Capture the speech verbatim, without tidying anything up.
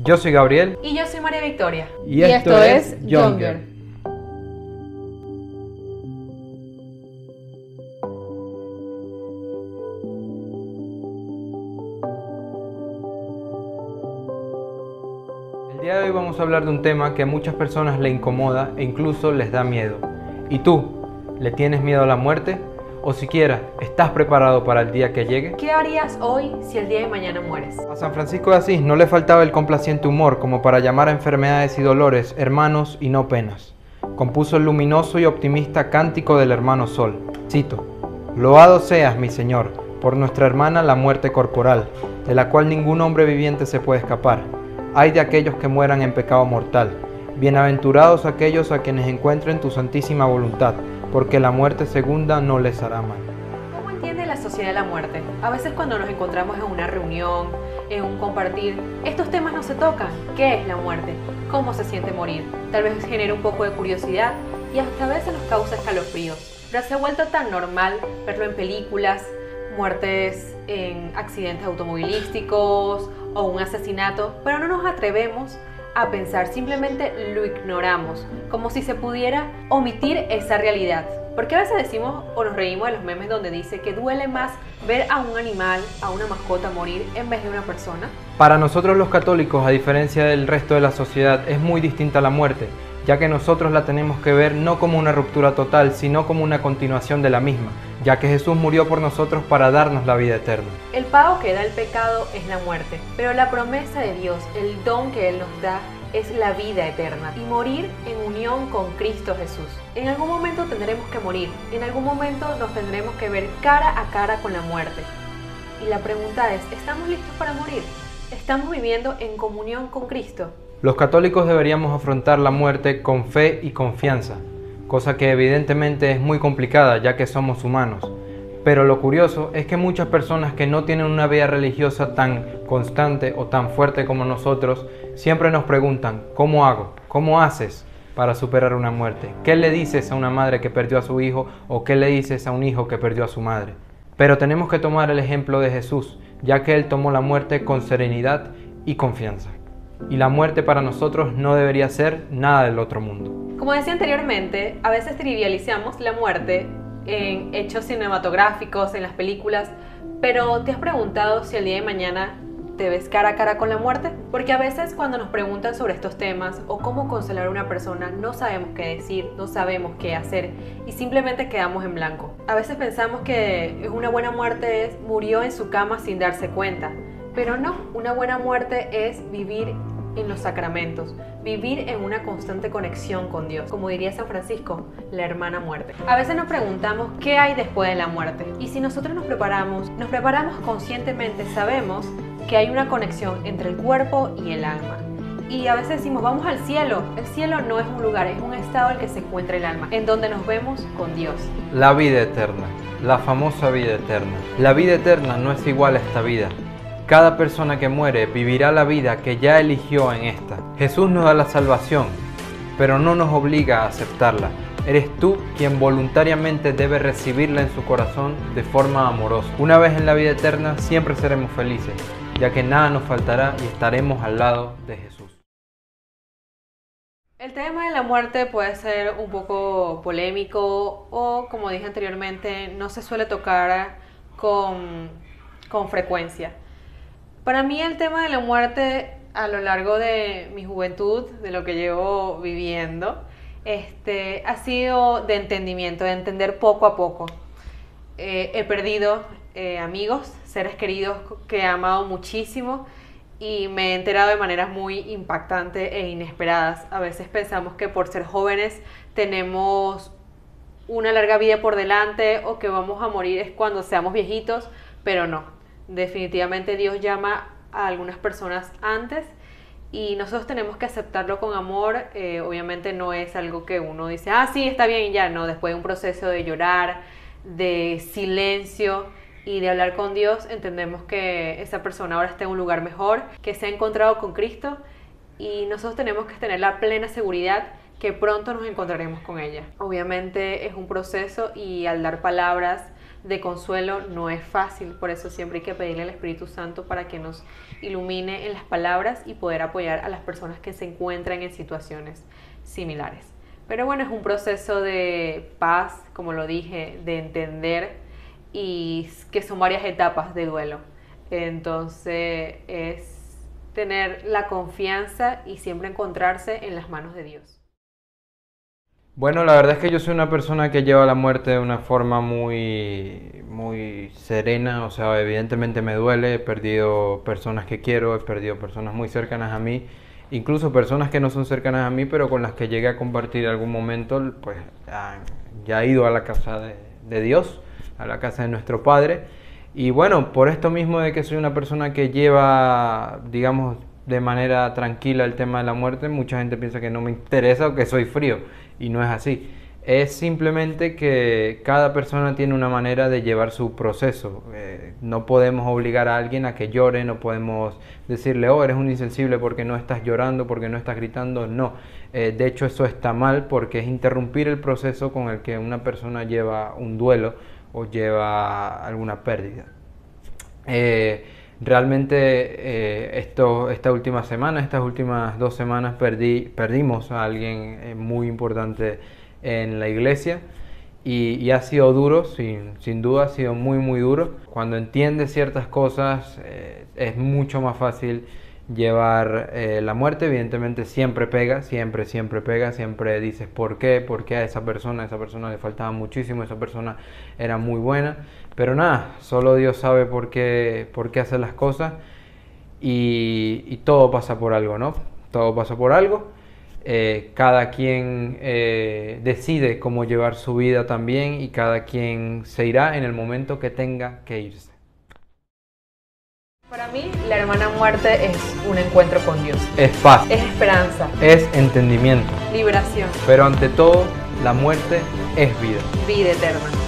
Yo soy Gabriel. Y yo soy María Victoria. Y, y esto, esto es Younger. El día de hoy vamos a hablar de un tema que a muchas personas le incomoda e incluso les da miedo. ¿Y tú? ¿Le tienes miedo a la muerte? O siquiera, ¿estás preparado para el día que llegue? ¿Qué harías hoy si el día de mañana mueres? A San Francisco de Asís no le faltaba el complaciente humor como para llamar a enfermedades y dolores hermanos y no penas. Compuso el luminoso y optimista cántico del hermano Sol. Cito: Loado seas, mi Señor, por nuestra hermana la muerte corporal, de la cual ningún hombre viviente se puede escapar. Ay de aquellos que mueran en pecado mortal. Bienaventurados aquellos a quienes encuentren tu santísima voluntad, porque la muerte segunda no les hará mal. ¿Cómo entiende la sociedad la muerte? A veces cuando nos encontramos en una reunión, en un compartir, estos temas no se tocan. ¿Qué es la muerte? ¿Cómo se siente morir? Tal vez genera un poco de curiosidad y hasta a veces nos causa escalofríos. Pero se ha vuelto tan normal verlo en películas, muertes en accidentes automovilísticos o un asesinato, pero no nos atrevemos a pensar, simplemente lo ignoramos, como si se pudiera omitir esa realidad. Porque a veces decimos o nos reímos de los memes donde dice que duele más ver a un animal, a una mascota morir en vez de una persona. Para nosotros los católicos, a diferencia del resto de la sociedad, es muy distinta la muerte, ya que nosotros la tenemos que ver no como una ruptura total, sino como una continuación de la misma, ya que Jesús murió por nosotros para darnos la vida eterna. El pago que da el pecado es la muerte, pero la promesa de Dios, el don que Él nos da, es la vida eterna y morir en unión con Cristo Jesús. En algún momento tendremos que morir, en algún momento nos tendremos que ver cara a cara con la muerte. Y la pregunta es, ¿estamos listos para morir? ¿Estamos viviendo en comunión con Cristo? Los católicos deberíamos afrontar la muerte con fe y confianza, cosa que evidentemente es muy complicada ya que somos humanos. Pero lo curioso es que muchas personas que no tienen una vida religiosa tan constante o tan fuerte como nosotros, siempre nos preguntan, ¿cómo hago? ¿Cómo haces para superar una muerte? ¿Qué le dices a una madre que perdió a su hijo o qué le dices a un hijo que perdió a su madre? Pero tenemos que tomar el ejemplo de Jesús, ya que Él tomó la muerte con serenidad y confianza. Y la muerte para nosotros no debería ser nada del otro mundo. Como decía anteriormente, a veces trivializamos la muerte en hechos cinematográficos, en las películas, pero ¿te has preguntado si el día de mañana te ves cara a cara con la muerte? Porque a veces cuando nos preguntan sobre estos temas o cómo consolar a una persona, no sabemos qué decir, no sabemos qué hacer y simplemente quedamos en blanco. A veces pensamos que una buena muerte es murió en su cama sin darse cuenta, pero no, una buena muerte es vivir en los sacramentos, vivir en una constante conexión con Dios, como diría San Francisco, la hermana muerte. A veces nos preguntamos qué hay después de la muerte y si nosotros nos preparamos, nos preparamos conscientemente, sabemos que hay una conexión entre el cuerpo y el alma. Y a veces decimos, vamos al cielo. El cielo no es un lugar, es un estado en el que se encuentra el alma, en donde nos vemos con Dios. La vida eterna, la famosa vida eterna. La vida eterna no es igual a esta vida. Cada persona que muere vivirá la vida que ya eligió en esta. Jesús nos da la salvación, pero no nos obliga a aceptarla. Eres tú quien voluntariamente debe recibirla en su corazón de forma amorosa. Una vez en la vida eterna siempre seremos felices, ya que nada nos faltará y estaremos al lado de Jesús. El tema de la muerte puede ser un poco polémico o, como dije anteriormente, no se suele tocar con, con frecuencia. Para mí el tema de la muerte a lo largo de mi juventud, de lo que llevo viviendo, este, ha sido de entendimiento, de entender poco a poco. Eh, he perdido eh, amigos, seres queridos que he amado muchísimo y me he enterado de maneras muy impactantes e inesperadas. A veces pensamos que por ser jóvenes tenemos una larga vida por delante o que vamos a morir es cuando seamos viejitos, pero no. Definitivamente Dios llama a algunas personas antes y nosotros tenemos que aceptarlo con amor. Eh, obviamente no es algo que uno dice, ah, sí, está bien y ya, no. Después de un proceso de llorar, de silencio y de hablar con Dios, entendemos que esa persona ahora está en un lugar mejor, que se ha encontrado con Cristo y nosotros tenemos que tener la plena seguridad que pronto nos encontraremos con ella. Obviamente es un proceso y al dar palabras de consuelo no es fácil, por eso siempre hay que pedirle al Espíritu Santo para que nos ilumine en las palabras y poder apoyar a las personas que se encuentran en situaciones similares. Pero bueno, es un proceso de paz, como lo dije, de entender y que son varias etapas de duelo. Entonces es tener la confianza y siempre encontrarse en las manos de Dios. Bueno, la verdad es que yo soy una persona que lleva la muerte de una forma muy, muy serena, o sea, evidentemente me duele, he perdido personas que quiero, he perdido personas muy cercanas a mí, incluso personas que no son cercanas a mí, pero con las que llegué a compartir algún momento, pues ya he ido a la casa de, de Dios, a la casa de nuestro Padre, y bueno, por esto mismo de que soy una persona que lleva, digamos, de manera tranquila el tema de la muerte, mucha gente piensa que no me interesa o que soy frío, y no es así. Es simplemente que cada persona tiene una manera de llevar su proceso. Eh, no podemos obligar a alguien a que llore, no podemos decirle, oh, eres un insensible porque no estás llorando, porque no estás gritando, no. Eh, de hecho, eso está mal porque es interrumpir el proceso con el que una persona lleva un duelo o lleva alguna pérdida. Eh, Realmente eh, esto, esta última semana, estas últimas dos semanas perdí, perdimos a alguien eh, muy importante en la iglesia y, y ha sido duro, sin, sin duda ha sido muy muy duro. Cuando entiendes ciertas cosas eh, es mucho más fácil llevar eh, la muerte. Evidentemente siempre pega, siempre, siempre pega, siempre dices por qué, por qué a esa persona, a esa persona le faltaba muchísimo, esa persona era muy buena, pero nada, solo Dios sabe por qué, por qué hace las cosas y, y todo pasa por algo, ¿no? Todo pasa por algo, eh, cada quien eh, decide cómo llevar su vida también y cada quien se irá en el momento que tenga que irse. Para mí, la hermana muerte es un encuentro con Dios. Es paz. Es esperanza. Es entendimiento. Liberación. Pero ante todo, la muerte es vida. Vida eterna.